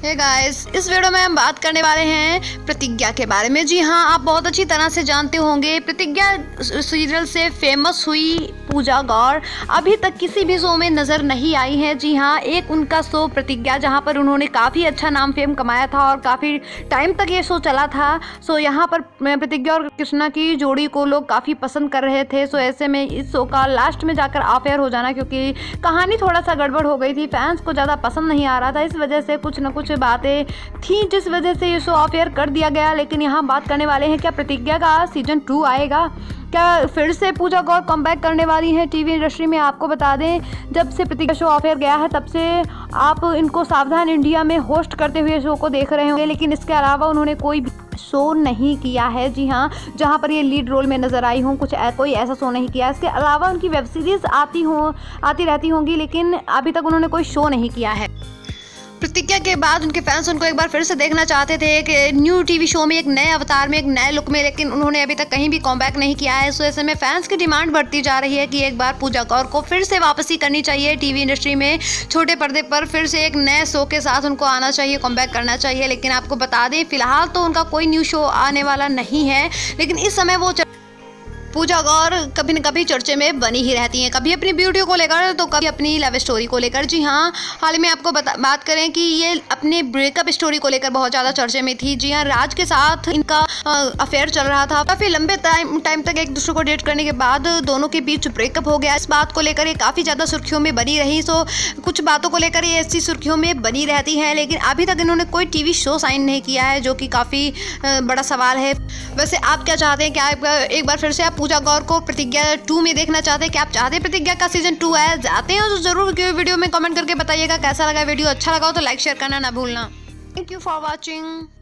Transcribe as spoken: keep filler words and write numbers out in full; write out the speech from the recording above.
Hey guys, इस video में हम बात करने वाले हैं प्रतिज्ञा के बारे में। जी हाँ, आप बहुत अच्छी तरह से जानते होंगे प्रतिज्ञा सीरियल से फेमस हुई पूजा गौर अभी तक किसी भी शो में नज़र नहीं आई है। जी हाँ, एक उनका शो प्रतिज्ञा जहाँ पर उन्होंने काफ़ी अच्छा नाम फेम कमाया था और काफ़ी टाइम तक ये शो चला था। सो यहाँ पर प्रतिज्ञा और कृष्णा की जोड़ी को लोग काफ़ी पसंद कर रहे थे। सो ऐसे में इस शो का लास्ट में जाकर अफेयर हो जाना, क्योंकि कहानी थोड़ा सा गड़बड़ हो गई थी, फैंस को ज़्यादा पसंद नहीं आ रहा था, इस वजह से कुछ ना कुछ बातें थी जिस वजह से ये शो ऑफ-एयर कर दिया गया। लेकिन यहाँ बात करने वाले हैं, क्या प्रतिज्ञा का सीजन टू आएगा? क्या फिर से पूजा गौर कमबैक करने वाली हैं टीवी इंडस्ट्री में? आपको बता दें, जब से प्रतिज्ञा शो ऑफ-एयर गया है तब से आप इनको सावधान इंडिया में होस्ट करते हुए शो को देख रहे होंगे, लेकिन इसके अलावा उन्होंने कोई शो नहीं किया है। जी हाँ, जहाँ पर ये लीड रोल में नज़र आई हूँ, कुछ कोई ऐसा शो नहीं किया। इसके अलावा उनकी वेब सीरीज़ आती हो आती रहती होंगी, लेकिन अभी तक उन्होंने कोई शो नहीं किया है। प्रतिज्ञा के बाद उनके फैंस उनको एक बार फिर से देखना चाहते थे एक न्यू टीवी शो में, एक नए अवतार में, एक नए लुक में, लेकिन उन्होंने अभी तक कहीं भी कॉमबैक नहीं किया है। सो ऐसे में फैंस की डिमांड बढ़ती जा रही है कि एक बार पूजा गौर को फिर से वापसी करनी चाहिए टीवी इंडस्ट्री में, छोटे पर्दे पर फिर से एक नए शो के साथ उनको आना चाहिए, कॉमबैक करना चाहिए। लेकिन आपको बता दें, फिलहाल तो उनका कोई न्यू शो आने वाला नहीं है, लेकिन इस समय वो पूजा गौर कभी न कभी चर्चे में बनी ही रहती हैं, कभी अपनी ब्यूटी को लेकर तो कभी अपनी लव स्टोरी को लेकर। जी हाँ, हाल ही में आपको बता बात करें कि ये अपने ब्रेकअप स्टोरी को लेकर बहुत ज़्यादा चर्चे में थी। जी हाँ, राज के साथ इनका अफेयर चल रहा था, काफ़ी लंबे टाइम टाइम तक एक दूसरे को डेट करने के बाद दोनों के बीच ब्रेकअप हो गया। इस बात को लेकर ये काफ़ी ज़्यादा सुर्खियों में बनी रही। सो कुछ बातों को लेकर ये ऐसी सुर्खियों में बनी रहती है, लेकिन अभी तक इन्होंने कोई टी वी शो साइन नहीं किया है, जो कि काफ़ी बड़ा सवाल है। वैसे आप क्या चाहते हैं? क्या एक बार फिर से आप पूजा गौर को प्रतिज्ञा टू में देखना चाहते हैं? क्या आप चाहते हैं प्रतिज्ञा का सीजन टू आए जाते हैं? तो जरूर वीडियो में कमेंट करके बताइएगा कैसा लगा। वीडियो अच्छा लगा हो तो लाइक शेयर करना ना भूलना। Thank you for watching.